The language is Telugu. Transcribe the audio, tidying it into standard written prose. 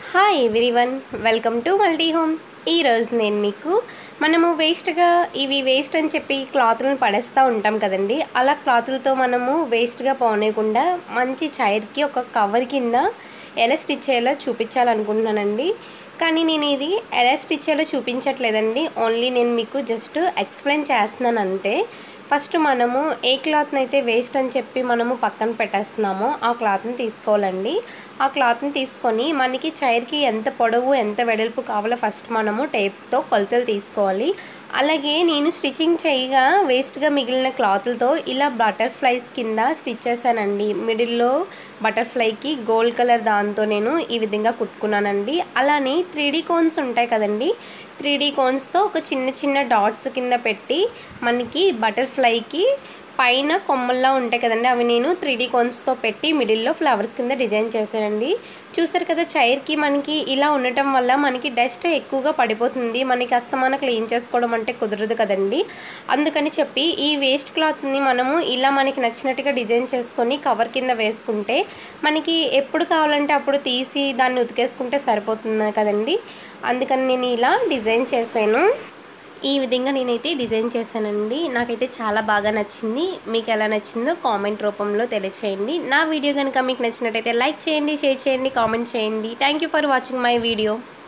Hi everyone, welcome to multi home. ఈరోజు నేను మీకు మనము వేస్ట్ అని చెప్పి క్లాతులను పడేస్తూ ఉంటాం కదండి. అలా క్లాతులతో మనము వేస్ట్గా పోనీయకుండా మంచి చైర్కి ఒక కవర్ కింద ఎలా స్టిచ్ చేయాలో చూపించాలనుకుంటున్నానండి. కానీ నేను ఇది ఎలా స్టిచ్ చేయాలో చూపించట్లేదండి, ఓన్లీ నేను మీకు జస్ట్ ఎక్స్ప్లెయిన్ చేస్తున్నాను అంతే. ఫస్ట్ మనము ఏ క్లాత్ని అయితే వేస్ట్ అని చెప్పి మనము పక్కన పెట్టేస్తున్నామో ఆ క్లాత్ని తీసుకోవాలండి. ఆ క్లాత్ని తీసుకొని మనకి చైర్కి ఎంత పొడవు ఎంత వెడల్పు కావాలో ఫస్ట్ మనము టేప్తో కొలతలు తీసుకోవాలి. అలాగే నేను స్టిచ్చింగ్ చేయగా వేస్ట్గా మిగిలిన క్లాతులతో ఇలా బటర్ఫ్లైస్ కింద స్టిచ్ చేశానండి. మిడిల్లో బటర్ఫ్లైకి గోల్డ్ కలర్ దాంతో నేను ఈ విధంగా కుట్టుకున్నానండి. అలానే 3D కోన్స్ ఉంటాయి కదండి, 3D కోన్స్తో ఒక చిన్న చిన్న డాట్స్ కింద పెట్టి మనకి బటర్ఫ్లైకి పైన కొమ్మల్లా ఉంటాయి కదండి, అవి నేను 3D కోన్స్తో పెట్టి మిడిల్లో ఫ్లవర్స్ కింద డిజైన్ చేశానండి. చూసారు కదా, చైర్కి మనకి ఇలా ఉండటం వల్ల మనకి డస్ట్ ఎక్కువగా పడిపోతుంది. మనకి అస్తమాన క్లీన్ చేసుకోవడం అంటే కుదరదు కదండి. అందుకని చెప్పి ఈ వేస్ట్ క్లాత్ని మనము ఇలా మనకి నచ్చినట్టుగా డిజైన్ చేసుకొని కవర్ కింద వేసుకుంటే మనకి ఎప్పుడు కావాలంటే అప్పుడు తీసి దాన్ని ఉతికేసుకుంటే సరిపోతుంది కదండి. అందుకని నేను ఇలా డిజైన్ చేశాను. ఈ విధంగా నేనైతే డిజైన్ చేశానండి. నాకైతే చాలా బాగా నచ్చింది. మీకు ఎలా నచ్చిందో కామెంట్ రూపంలో తెలియచేయండి. నా వీడియో కనుక మీకు నచ్చినట్టయితే లైక్ చేయండి, షేర్ చేయండి, కామెంట్ చేయండి. Thank you for watching my video.